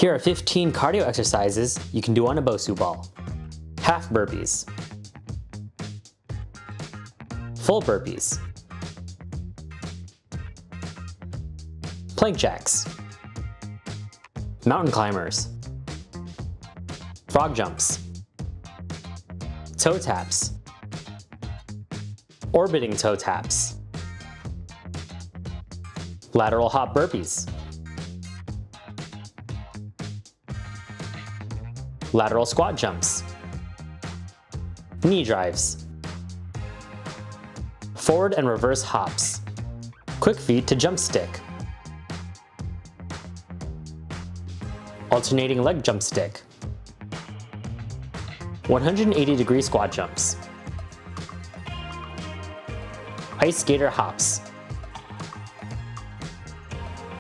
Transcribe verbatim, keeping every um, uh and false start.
Here are fifteen cardio exercises you can do on a Bosu ball. Half burpees, full burpees, plank jacks, mountain climbers, frog jumps, toe taps, orbiting toe taps, lateral hop burpees, lateral squat jumps, knee drives, forward and reverse hops, quick feet to jump stick, alternating leg jump stick, one hundred eighty degree squat jumps, ice skater hops,